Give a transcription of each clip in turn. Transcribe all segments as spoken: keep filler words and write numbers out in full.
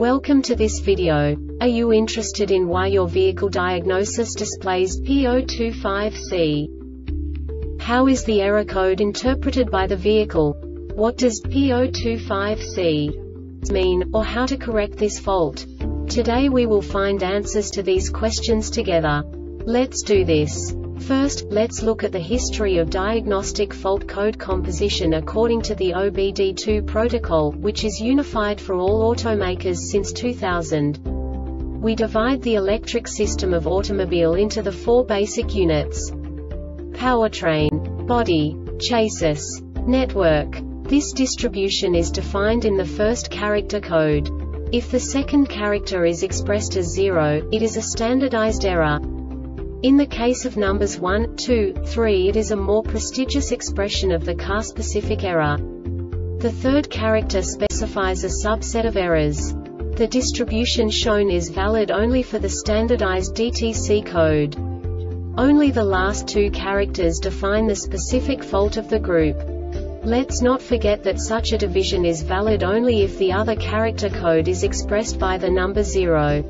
Welcome to this video. Are you interested in why your vehicle diagnosis displays P zero two five C? How is the error code interpreted by the vehicle? What does P zero two five C mean, or how to correct this fault? Today we will find answers to these questions together. Let's do this. First, let's look at the history of diagnostic fault code composition according to the O B D two protocol, which is unified for all automakers since two thousand. We divide the electric system of automobile into the four basic units: powertrain, body, chassis, network. This distribution is defined in the first character code. If the second character is expressed as zero, it is a standardized error. In the case of numbers one, two, three, it is a more prestigious expression of the car-specific error. The third character specifies a subset of errors. The distribution shown is valid only for the standardized D T C code. Only the last two characters define the specific fault of the group. Let's not forget that such a division is valid only if the other character code is expressed by the number zero.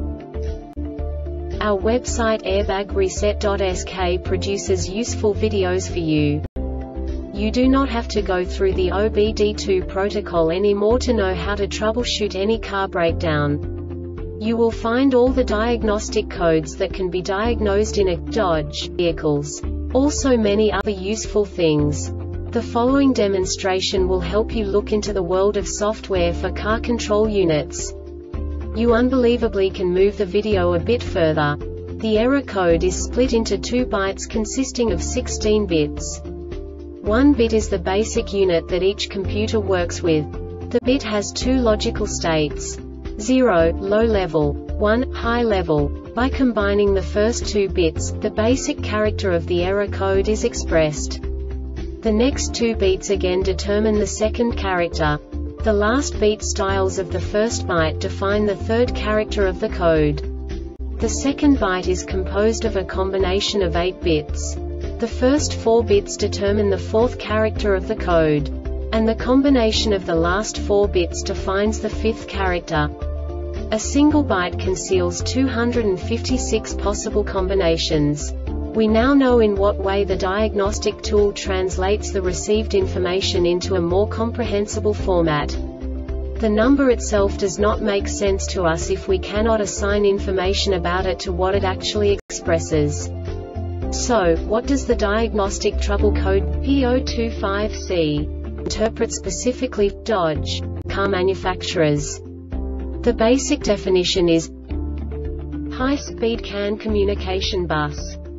Our website airbag reset dot S K produces useful videos for you. You do not have to go through the O B D two protocol anymore to know how to troubleshoot any car breakdown. You will find all the diagnostic codes that can be diagnosed in a Dodge vehicles. Also many other useful things. The following demonstration will help you look into the world of software for car control units. You unbelievably can move the video a bit further. The error code is split into two bytes consisting of sixteen bits. One bit is the basic unit that each computer works with. The bit has two logical states: zero, low level, one, high level. By combining the first two bits, the basic character of the error code is expressed. The next two bits again determine the second character. The last beat styles of the first byte define the third character of the code. The second byte is composed of a combination of eight bits. The first four bits determine the fourth character of the code. And the combination of the last four bits defines the fifth character. A single byte conceals two hundred fifty-six possible combinations. We now know in what way the diagnostic tool translates the received information into a more comprehensible format. The number itself does not make sense to us if we cannot assign information about it to what it actually expresses. So, what does the diagnostic trouble code P zero two five C interpret specifically for Dodge car manufacturers? The basic definition is high-speed C A N communication bus.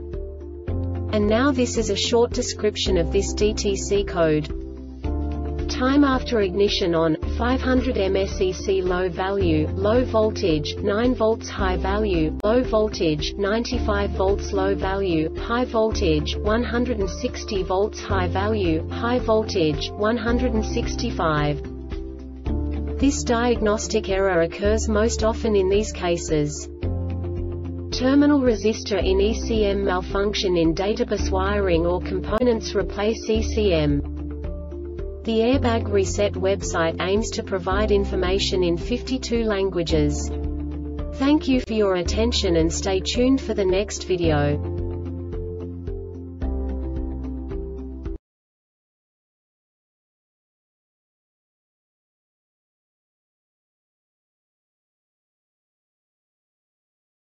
And now this is a short description of this D T C code. Time after ignition on, five hundred milliamperes low value, low voltage, nine volts high value, low voltage, ninety-five volts low value, high voltage, one hundred sixty volts high value, high voltage, one hundred sixty-five. This diagnostic error occurs most often in these cases: terminal resistor in E C M malfunction in databus wiring or components replace E C M. The Airbag Reset website aims to provide information in fifty-two languages. Thank you for your attention and stay tuned for the next video.